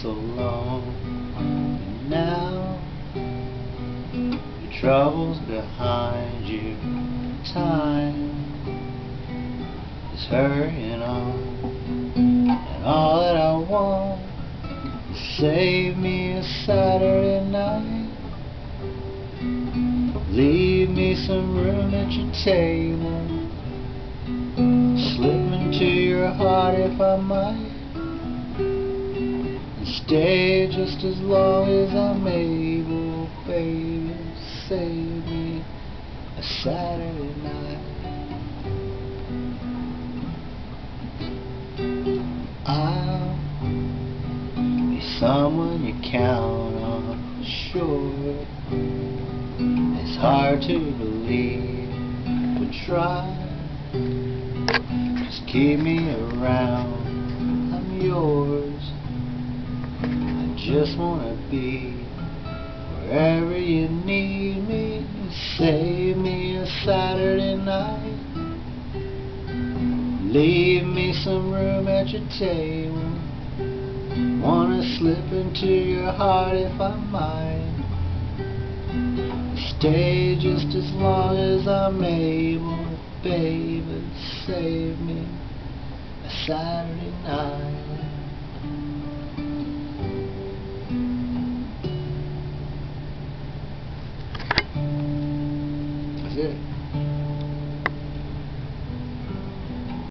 so long, and now your trouble's behind you. Time is hurrying on, and all that I want is save me a Saturday night. Leave me some room at your table, slip into your heart if I might, and stay just as long as I'm able, baby. Save me a Saturday night. I'll be someone you count on, sure. It's hard to believe, but try. Just keep me around, I'm yours. I just wanna be wherever you need me. Save me a Saturday night. Leave me some room at your table. Wanna slip into your heart if I might. Stay just as long as I'm able, baby. Save me a Saturday night.